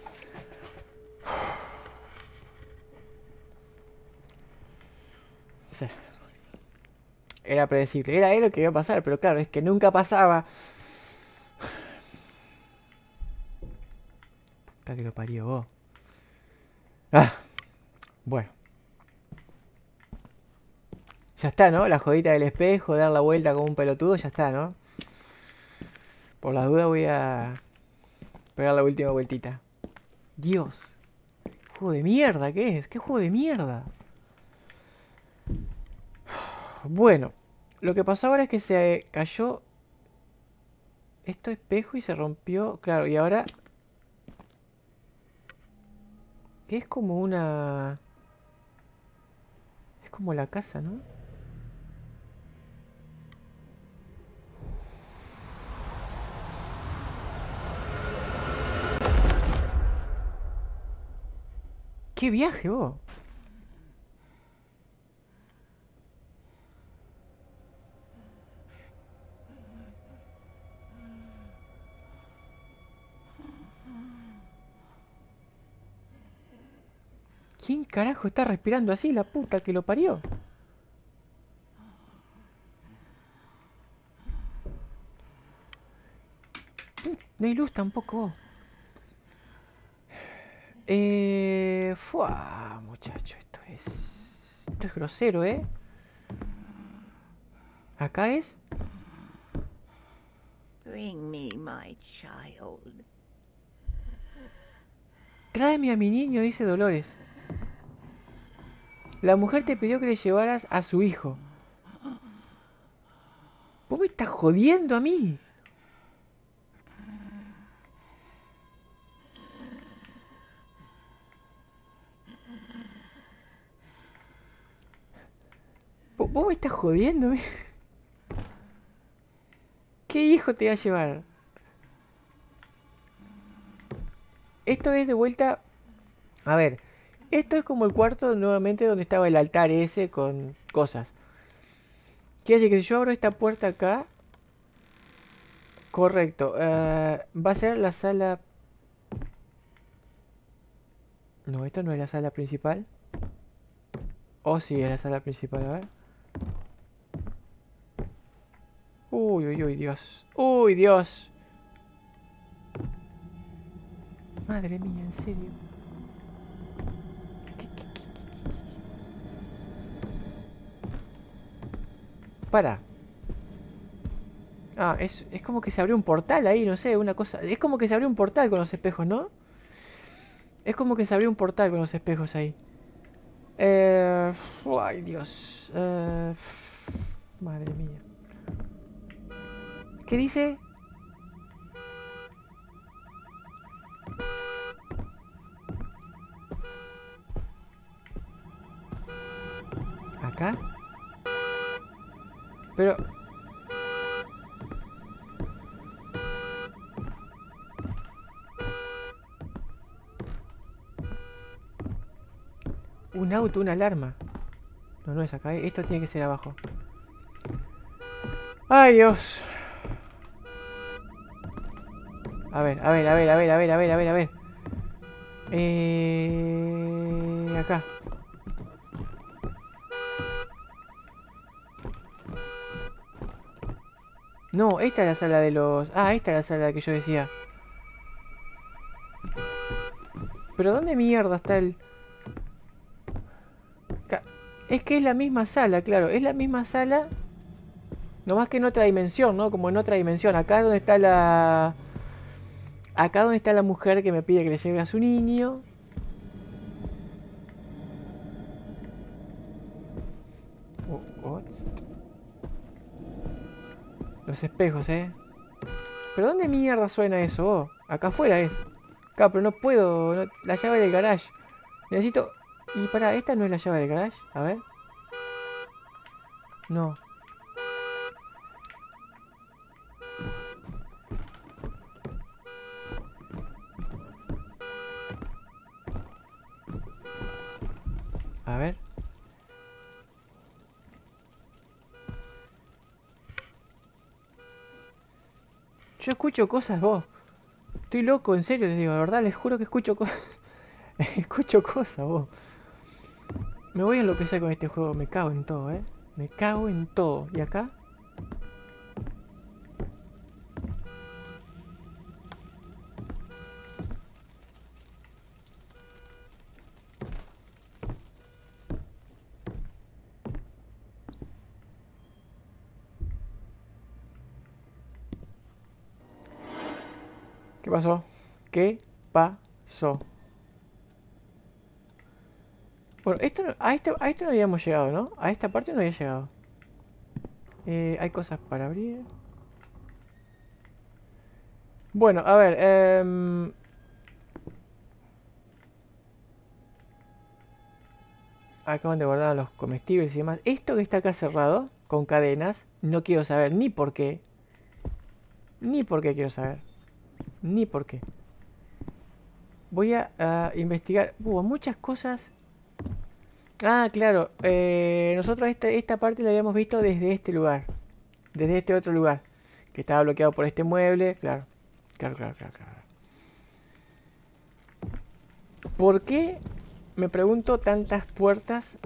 O sea, era predecible. Era lo que iba a pasar, pero claro, es que nunca pasaba. Puta que lo parió vos. Ah, bueno. Ya está, ¿no? La jodita del espejo, dar la vuelta como un pelotudo, ya está, ¿no? Por las dudas voy a pegar la última vueltita. Dios. Juego de mierda, ¿qué es? ¿Qué juego de mierda? Bueno, lo que pasó ahora es que se cayó esto espejo y se rompió. Claro, y ahora... que es como una... es como la casa, ¿no? ¡Qué viaje, vos! ¿Quién carajo está respirando así? La puta que lo parió. No hay luz tampoco. Eh... Fua, muchacho, esto es... esto es grosero, ¿eh? ¿Acá es? Bring me my child. Tráeme a mi niño, dice Dolores. La mujer te pidió que le llevaras a su hijo. ¿Vos me estás jodiendo a mí? ¿Vos, vos me estás jodiendo? ¿Qué hijo te va a llevar? Esto es de vuelta... A ver, esto es como el cuarto nuevamente donde estaba el altar ese con cosas. Quiere decir que si yo abro esta puerta acá... Correcto. Uh, va a ser la sala... No, esto no es la sala principal. Oh, sí, es la sala principal, a ver. Uy, uy, uy, Dios. Uy, Dios. Madre mía, en serio. ¿Qué, qué, qué, qué? Para. Ah, es, es como que se abrió un portal ahí, no sé, una cosa. Es como que se abrió un portal con los espejos, ¿no? Es como que se abrió un portal con los espejos ahí. Eh, ay, Dios. Eh, madre mía. ¿Qué dice? ¿Acá? Pero... un auto, una alarma. No, no es acá, ¿eh? Esto tiene que ser abajo. ¡Ay, Dios! A ver, a ver, a ver, a ver, a ver, a ver, a ver, a ver. Eh... Acá. No, esta es la sala de los... Ah, esta es la sala que yo decía. Pero ¿dónde mierda está el...? Es que es la misma sala, claro. Es la misma sala. Nomás que en otra dimensión, ¿no? Como en otra dimensión. Acá es donde está la... Acá donde está la mujer que me pide que le lleve a su niño. What? Los espejos, ¿eh? ¿Pero dónde mierda suena eso? Oh, acá afuera es. Claro, pero no puedo. No, la llave del garage. Necesito... Y para, ¿esta no es la llave del garage? A ver. No. A ver. Yo escucho cosas, vos. Estoy loco, en serio, les digo, de verdad, les juro que escucho cosas. Escucho cosas, vos. Me voy a enloquecer con este juego, me cago en todo, eh. Me cago en todo. ¿Y acá? ¿Qué pasó? ¿Qué pasó? Bueno, esto no, a, esto, a esto no habíamos llegado, ¿no? A esta parte no había llegado. Eh, hay cosas para abrir. Bueno, a ver. Eh, acá donde guardaban los comestibles y demás. Esto que está acá cerrado, con cadenas, no quiero saber ni por qué. Ni por qué quiero saber. Ni por qué. Voy a, a investigar. Hubo muchas cosas. Ah, claro. Eh, nosotros esta, esta parte la habíamos visto desde este lugar. Desde este otro lugar. Que estaba bloqueado por este mueble. Claro. Claro, claro, claro, claro. ¿Por qué, me pregunto, tantas puertas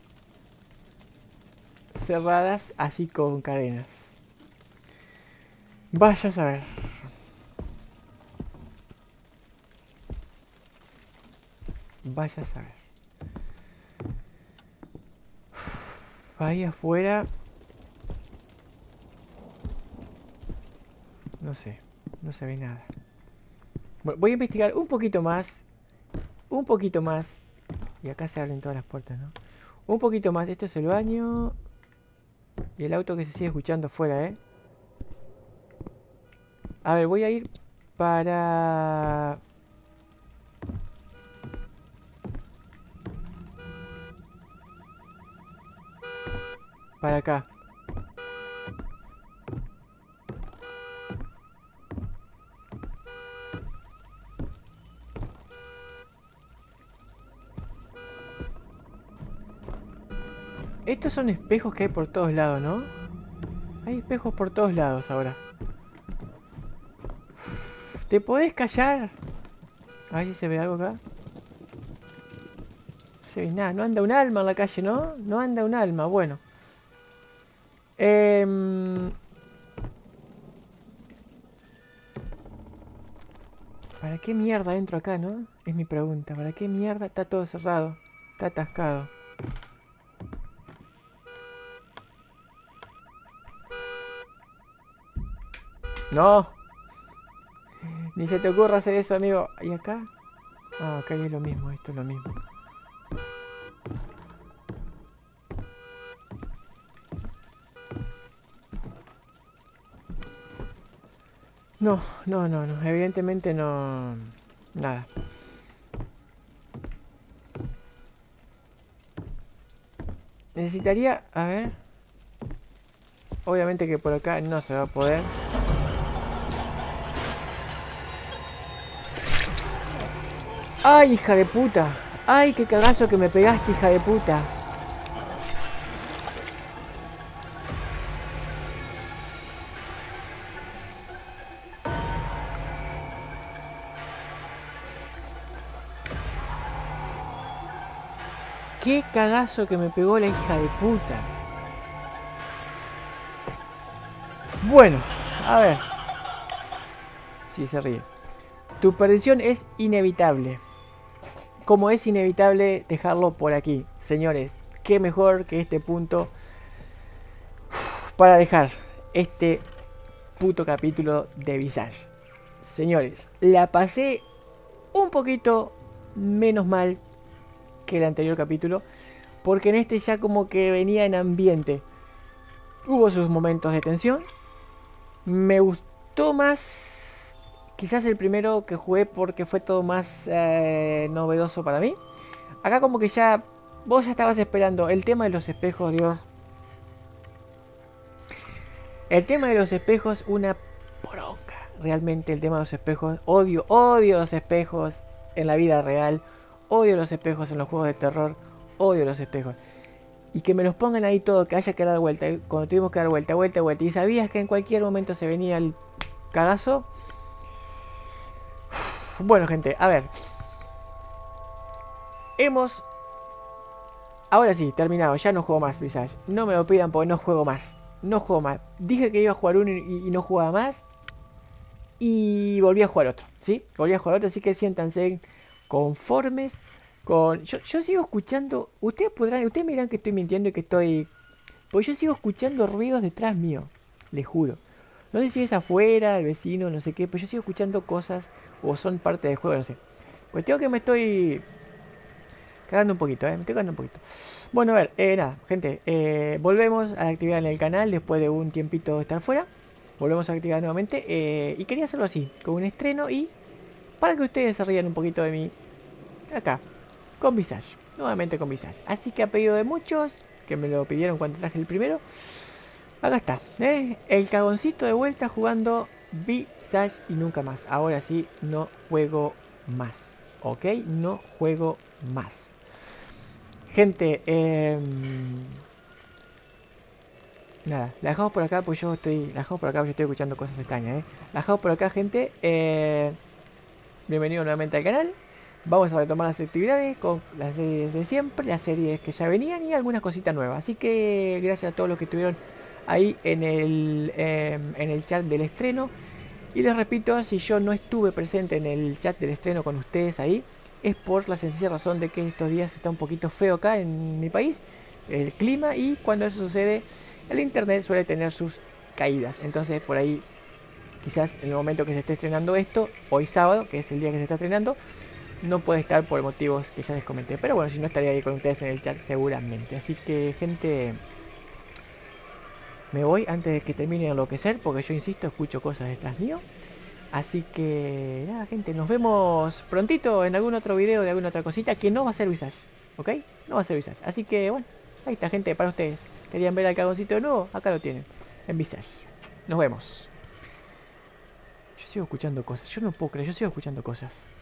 cerradas así con cadenas? Vaya a saber. Vaya a saber. Ahí afuera. No sé. No se ve nada. Bueno, voy a investigar un poquito más. Un poquito más. Y acá se abren todas las puertas, ¿no? Un poquito más. Esto es el baño. Y el auto que se sigue escuchando afuera, ¿eh? A ver, voy a ir para... Para acá. Estos son espejos que hay por todos lados, ¿no? Hay espejos por todos lados ahora. ¿Te podés callar? A ver si se ve algo acá. No se ve nada. No anda un alma en la calle, ¿no? No anda un alma. Bueno. Eh... ¿Para qué mierda entro acá, no? Es mi pregunta. ¿Para qué mierda está todo cerrado? Está atascado. No. Ni se te ocurra hacer eso, amigo. ¿Y acá? Ah, acá es lo mismo. Esto es lo mismo. No, no, no, no. Evidentemente no... Nada. Necesitaría... A ver... Obviamente que por acá no se va a poder. ¡Ay, hija de puta! ¡Ay, qué cagazo que me pegaste, hija de puta! ¡Qué cagazo que me pegó la hija de puta! Bueno, a ver. Sí, se ríe. Tu perdición es inevitable. Como es inevitable dejarlo por aquí. Señores, qué mejor que este punto para dejar este puto capítulo de Visage. Señores, la pasé un poquito menos mal que el anterior capítulo, porque en este ya como que venía en ambiente. Hubo sus momentos de tensión. Me gustó más quizás el primero que jugué porque fue todo más eh, novedoso para mí. Acá como que ya vos ya estabas esperando el tema de los espejos, Dios. El tema de los espejos, una poronga. Realmente el tema de los espejos, odio, odio los espejos en la vida real. Odio los espejos en los juegos de terror. Odio los espejos. Y que me los pongan ahí todo, que haya que dar vuelta. Cuando tuvimos que dar vuelta, vuelta, vuelta. Y sabías que en cualquier momento se venía el cagazo. Bueno, gente, a ver. Hemos... Ahora sí, terminado. Ya no juego más Visage. No me lo pidan porque no juego más. No juego más. Dije que iba a jugar uno y, y no jugaba más. Y volví a jugar otro, ¿sí? Volví a jugar otro, así que siéntanse conformes con... Yo, yo sigo escuchando... Ustedes podrán... Ustedes me dirán que estoy mintiendo y que estoy... Pues yo sigo escuchando ruidos detrás mío. Les juro. No sé si es afuera, el vecino, no sé qué. Pero yo sigo escuchando cosas o son parte del juego, no sé. Cuestión que me estoy... Cagando un poquito, ¿eh? Me estoy cagando un poquito. Bueno, a ver, eh, nada, gente. Eh, volvemos a la actividad en el canal después de un tiempito de estar fuera. Volvemos a activar nuevamente. Eh, y quería hacerlo así, con un estreno y... Para que ustedes se rían un poquito de mí. Acá, con Visage. Nuevamente con Visage. Así que a pedido de muchos, que me lo pidieron cuando traje el primero. Acá está, ¿eh? El cagoncito de vuelta jugando Visage y nunca más. Ahora sí, no juego más. ¿Ok? No juego más. Gente, eh... nada, la dejamos por acá pues yo estoy... La dejamos por acá porque yo estoy escuchando cosas extrañas, ¿eh? La dejamos por acá, gente. Eh... Bienvenido nuevamente al canal. Vamos a retomar las actividades con las series de siempre, las series que ya venían y algunas cositas nuevas. Así que gracias a todos los que estuvieron ahí en el, eh, en el chat del estreno. Y les repito, si yo no estuve presente en el chat del estreno con ustedes ahí, es por la sencilla razón de que estos días está un poquito feo acá en mi país, el clima, y cuando eso sucede, el internet suele tener sus caídas. Entonces por ahí, quizás en el momento que se esté estrenando esto, hoy sábado, que es el día que se está estrenando, no puede estar por motivos que ya les comenté. Pero bueno, si no, estaría ahí con ustedes en el chat seguramente. Así que, gente, me voy antes de que termine de enloquecer, porque yo insisto, escucho cosas detrás mío. Así que nada, gente, nos vemos prontito en algún otro video de alguna otra cosita que no va a ser Visage, ¿ok? No va a ser Visage. Así que bueno, ahí está, gente, para ustedes. ¿Querían ver al cagoncito de nuevo? Acá lo tienen, en Visage. Nos vemos. Yo sigo escuchando cosas, yo no puedo creer, yo sigo escuchando cosas.